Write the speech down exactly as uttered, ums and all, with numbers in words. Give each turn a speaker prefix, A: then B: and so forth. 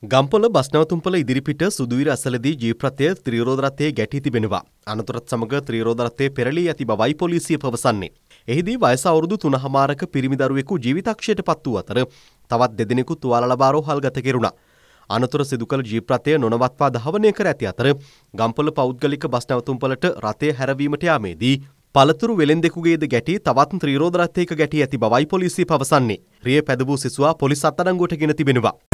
A: Gampola bus නැවතුම්පළ ඉදිරිපිට සුදුවිර අසලදී jeep රථය ත්‍රිරෝද රථයේ ගැටී තිබෙනවා. අනතුරත් සමග ත්‍රිරෝද රථය පෙරළී ඇති බවයි පොලිසිය පවසන්නේ. එහිදී වයස අවුරුදු තුනහමාරක පිරිමි දරුවෙකු ජීවිතක්ෂයට පත් වූ අතර තවත් දෙදෙනෙකු තුවාල ලබා රෝහල්ගත කෙරුණා. අනතුර සිදු කළ ජීප් රථය නොනවත්වා ධාවනය කර ඇති අතර ගම්පොළ පෞද්ගලික බස් නැවතුම්පළට රථය හැරවීමට යාමේදී පළතුරු වෙළෙන්දෙකුගේද ගැටී තවත් ත්‍රිරෝද රථයක ගැටී ඇති බවයි පොලිසිය පවසන්නේ. රිය පැදවූ සිසුවා පොලිස් අත්අඩංගුවට ගෙන තිබෙනවා.